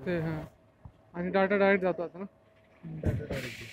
ते हां आणि डाटा डायरेक्ट जातो आता ना. Data direct